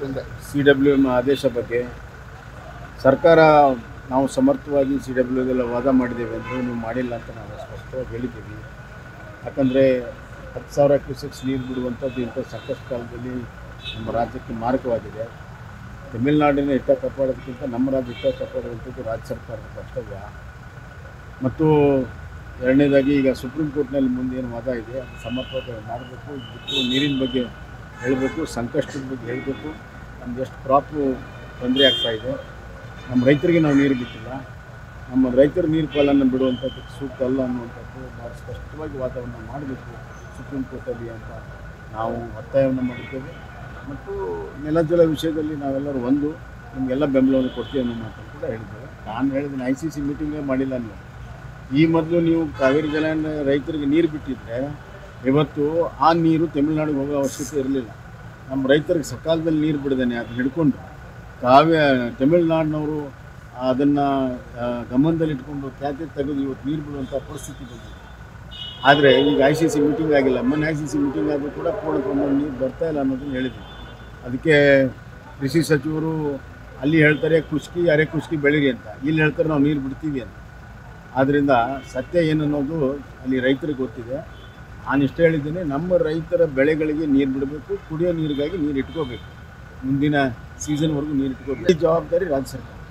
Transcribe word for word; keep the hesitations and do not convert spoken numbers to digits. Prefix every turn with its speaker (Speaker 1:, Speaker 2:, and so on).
Speaker 1: C W M ಆದೇಶ ಬಗ್ಗೆ ಸರ್ಕಾರ ನಾವು ಸಮರ್ಥವಾಗಿ ಸಿ ಡಬ್ಲ್ಯೂ ಎಲ್ಲ ವಾದ ಮಾಡಿದ್ದೇವೆ ಅಂದರೆ ನೀವು ಮಾಡಿಲ್ಲ ಅಂತ ನಾವು ಸ್ಪಷ್ಟವಾಗಿ ಹೇಳಿದ್ದೀವಿ. ಯಾಕಂದರೆ ಹತ್ತು ಸಾವಿರ ಕ್ಯೂಸೆಕ್ಸ್ ನೀರು ಬಿಡುವಂಥದ್ದು ಇಂಥ ಸಾಕಷ್ಟು ಕಾಲದಲ್ಲಿ ನಮ್ಮ ರಾಜ್ಯಕ್ಕೆ ಮಾರಕವಾಗಿದೆ. ತಮಿಳುನಾಡಿನ ಹಿತ ಕಾಪಾಡೋದಕ್ಕಿಂತ ನಮ್ಮ ರಾಜ್ಯ ಹಿತ ಕಾಪಾಡುವಂಥದ್ದು ರಾಜ್ಯ ಸರ್ಕಾರದ ಕರ್ತವ್ಯ. ಮತ್ತು ಎರಡನೇದಾಗಿ ಈಗ ಸುಪ್ರೀಂ ಕೋರ್ಟ್ನಲ್ಲಿ ಮುಂದೆ ಏನು ವಾದ ಇದೆ ಅದು ಸಮರ್ಪಕ ಮಾಡಬೇಕು. ಬಿಟ್ಟು ನೀರಿನ ಬಗ್ಗೆ ಹೇಳಬೇಕು, ಸಂಕಷ್ಟದ ಬಗ್ಗೆ ಹೇಳಬೇಕು. ನಮ್ಗೆ ಎಷ್ಟು ಕ್ರಾಪು ತೊಂದರೆ ಆಗ್ತಾಯಿದೆ, ನಮ್ಮ ರೈತರಿಗೆ ನಾವು ನೀರು ಬಿಟ್ಟಿಲ್ಲ, ನಮ್ಮ ರೈತರ ನೀರು ಪಾಲನ್ನು ಬಿಡುವಂಥದ್ದು ಸೂಕ್ತ ಅಲ್ಲ ಅನ್ನುವಂಥದ್ದು ಭಾಳ ಸ್ಪಷ್ಟವಾಗಿ ವಾದವನ್ನು ಮಾಡಬೇಕು ಸುಪ್ರೀಂ ಕೋರ್ಟಲ್ಲಿ ಅಂತ ನಾವು ಒತ್ತಾಯವನ್ನು ಮಾಡಿದ್ದೇವೆ. ಮತ್ತು ನೆಲಜಲ ವಿಷಯದಲ್ಲಿ ನಾವೆಲ್ಲರೂ ಒಂದು ನಿಮಗೆಲ್ಲ ಬೆಂಬಲವನ್ನು ಕೊಡ್ತೀವಿ ಅನ್ನೋ ಮಾತನ್ನು ಕೂಡ ಹೇಳಿದ್ದೇವೆ. ನಾನು ಹೇಳಿದ್ದೀನಿ ಐ ಸಿ ಸಿ ಮೀಟಿಂಗೇ ಮಾಡಿಲ್ಲ ನೀವು. ಈ ಮೊದಲು ನೀವು ಕಾವೇರಿ ಜಲಾನ ರೈತರಿಗೆ ನೀರು ಬಿಟ್ಟಿದ್ದರೆ ಇವತ್ತು ಆ ನೀರು ತಮಿಳುನಾಡಿಗೆ ಹೋಗೋ ಅವಶ್ಯಕತೆ ಇರಲಿಲ್ಲ. ನಮ್ಮ ರೈತರಿಗೆ ಸಕಾಲದಲ್ಲಿ ನೀರು ಬಿಡದೇನೆ ಅದನ್ನ ಹಿಡ್ಕೊಂಡು ಕಾವ್ಯ ತಮಿಳುನಾಡಿನವರು ಅದನ್ನು ಗಮನದಲ್ಲಿಟ್ಕೊಂಡು ತ್ಯಾಜ್ಯ ತೆಗೆದು ಇವತ್ತು ನೀರು ಬಿಡುವಂಥ ಪರಿಸ್ಥಿತಿ ಬಂದಿದೆ. ಆದರೆ ಈಗ ಐ ಸಿ ಸಿ ಮೀಟಿಂಗ್ ಆಗಿಲ್ಲ. ಮೊನ್ನೆ ಐ ಸಿ ಸಿ ಮೀಟಿಂಗ್ ಆದರೂ ಕೂಡ ಪೂರ್ಣ ಪ್ರಮಾಣ ನೀರು ಬರ್ತಾ ಇಲ್ಲ ಅನ್ನೋದನ್ನು ಹೇಳಿದ್ವಿ. ಅದಕ್ಕೆ ಕೃಷಿ ಸಚಿವರು ಅಲ್ಲಿ ಹೇಳ್ತಾರೆ ಕುಷ್ಕಿ ಅರೆ ಕುಷ್ಕಿ ಬೆಳೀರಿ ಅಂತ, ಇಲ್ಲಿ ಹೇಳ್ತಾರೆ ನಾವು ನೀರು ಬಿಡ್ತೀವಿ ಅಂತ. ಆದ್ದರಿಂದ ಸತ್ಯ ಏನನ್ನೋದು ಅಲ್ಲಿ ರೈತರಿಗೆ ಗೊತ್ತಿದೆ. ನಾನು ಇಷ್ಟ ಹೇಳಿದ್ದೀನಿ, ನಮ್ಮ ರೈತರ ಬೆಳೆಗಳಿಗೆ ನೀರು ಬಿಡಬೇಕು, ಕುಡಿಯೋ ನೀರಿಗಾಗಿ ನೀರು ಇಟ್ಕೋಬೇಕು, ಮುಂದಿನ ಸೀಸನ್ವರೆಗೂ ನೀರು ಇಟ್ಕೋಬೇಕು. ಈ ಜವಾಬ್ದಾರಿ ರಾಜ್ಯ ಸರ್ಕಾರ.